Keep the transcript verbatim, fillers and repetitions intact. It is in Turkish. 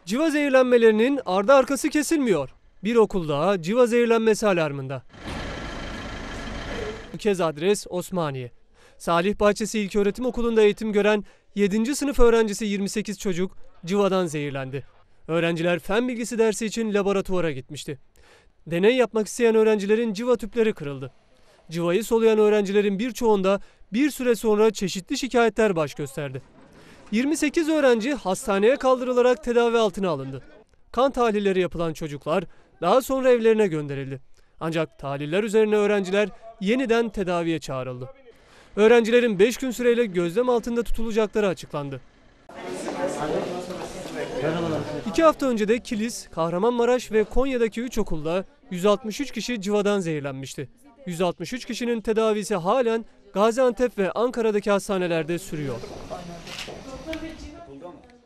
Civa zehirlenmelerinin ardı arkası kesilmiyor. Bir okul daha civa zehirlenmesi alarmında. Bu kez adres Osmaniye. Salih Bahçesi İlköğretim Okulu'nda eğitim gören yedinci sınıf öğrencisi yirmi sekiz çocuk civadan zehirlendi. Öğrenciler fen bilgisi dersi için laboratuvara gitmişti. Deney yapmak isteyen öğrencilerin civa tüpleri kırıldı. Civayı soluyan öğrencilerin birçoğunda bir süre sonra çeşitli şikayetler baş gösterdi. yirmi sekiz öğrenci hastaneye kaldırılarak tedavi altına alındı. Kan tahlilleri yapılan çocuklar daha sonra evlerine gönderildi. Ancak tahliller üzerine öğrenciler yeniden tedaviye çağrıldı. Öğrencilerin beş gün süreyle gözlem altında tutulacakları açıklandı. İki hafta önce de Kilis, Kahramanmaraş ve Konya'daki üç okulda yüz altmış üç kişi civadan zehirlenmişti. yüz altmış üç kişinin tedavisi halen Gaziantep ve Ankara'daki hastanelerde sürüyor.